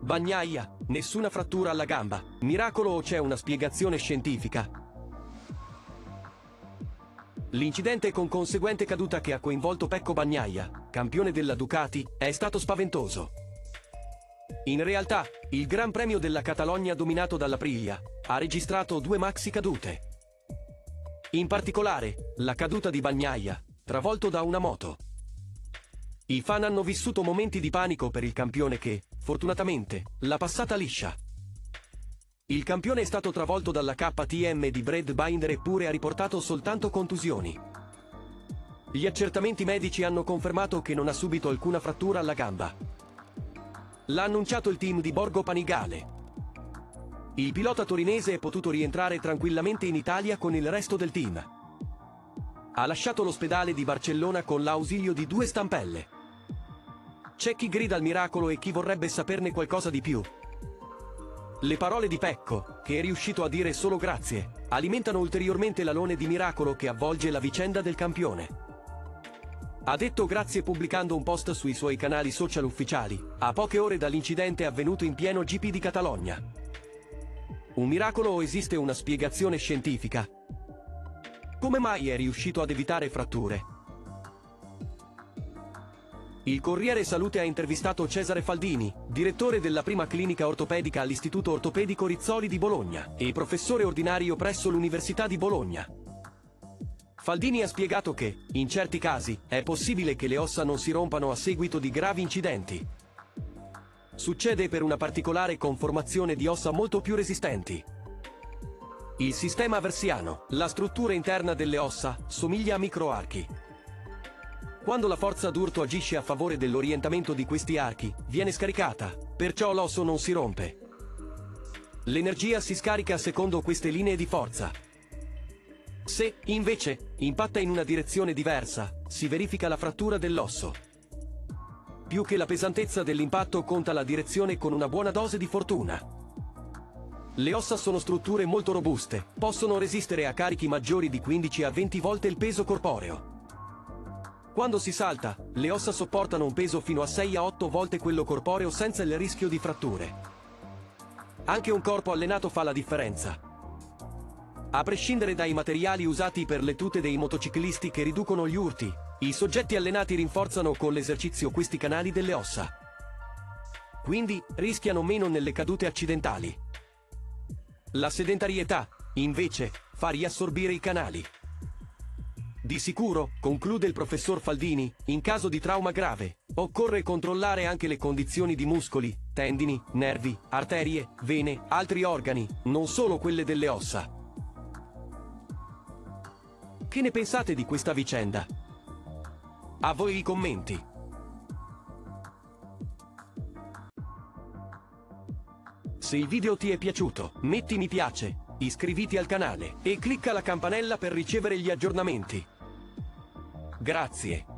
Bagnaia, nessuna frattura alla gamba. Miracolo o c'è una spiegazione scientifica? L'incidente con conseguente caduta che ha coinvolto Pecco Bagnaia, campione della Ducati, è stato spaventoso. In realtà, il Gran Premio della Catalogna dominato dall'Aprilia ha registrato 2 maxi cadute. In particolare, la caduta di Bagnaia, travolto da una moto. I fan hanno vissuto momenti di panico per il campione che, fortunatamente, l'ha passata liscia. Il campione è stato travolto dalla KTM di Brad Binder eppure ha riportato soltanto contusioni. Gli accertamenti medici hanno confermato che non ha subito alcuna frattura alla gamba. L'ha annunciato il team di Borgo Panigale. Il pilota torinese è potuto rientrare tranquillamente in Italia con il resto del team. Ha lasciato l'ospedale di Barcellona con l'ausilio di 2 stampelle. C'è chi grida al miracolo e chi vorrebbe saperne qualcosa di più. Le parole di Pecco, che è riuscito a dire solo grazie, alimentano ulteriormente l'alone di miracolo che avvolge la vicenda del campione. Ha detto grazie pubblicando un post sui suoi canali social ufficiali, a poche ore dall'incidente avvenuto in pieno GP di Catalogna. Un miracolo o esiste una spiegazione scientifica? Come mai è riuscito ad evitare fratture? Il Corriere Salute ha intervistato Cesare Faldini, direttore della prima clinica ortopedica all'Istituto Ortopedico Rizzoli di Bologna e professore ordinario presso l'Università di Bologna. Faldini ha spiegato che, in certi casi, è possibile che le ossa non si rompano a seguito di gravi incidenti. Succede per una particolare conformazione di ossa molto più resistenti. Il sistema versiano, la struttura interna delle ossa, somiglia a microarchi. Quando la forza d'urto agisce a favore dell'orientamento di questi archi, viene scaricata, perciò l'osso non si rompe. L'energia si scarica secondo queste linee di forza. Se, invece, impatta in una direzione diversa, si verifica la frattura dell'osso. Più che la pesantezza dell'impatto conta la direzione con una buona dose di fortuna. Le ossa sono strutture molto robuste, possono resistere a carichi maggiori di 15 a 20 volte il peso corporeo. Quando si salta, le ossa sopportano un peso fino a 6 a 8 volte quello corporeo senza il rischio di fratture. Anche un corpo allenato fa la differenza. A prescindere dai materiali usati per le tute dei motociclisti che riducono gli urti, i soggetti allenati rinforzano con l'esercizio questi canali delle ossa. Quindi, rischiano meno nelle cadute accidentali. La sedentarietà, invece, fa riassorbire i canali. Di sicuro, conclude il professor Faldini, in caso di trauma grave, occorre controllare anche le condizioni di muscoli, tendini, nervi, arterie, vene, altri organi, non solo quelle delle ossa. Che ne pensate di questa vicenda? A voi i commenti. Se il video ti è piaciuto, metti mi piace, iscriviti al canale e clicca la campanella per ricevere gli aggiornamenti. Grazie.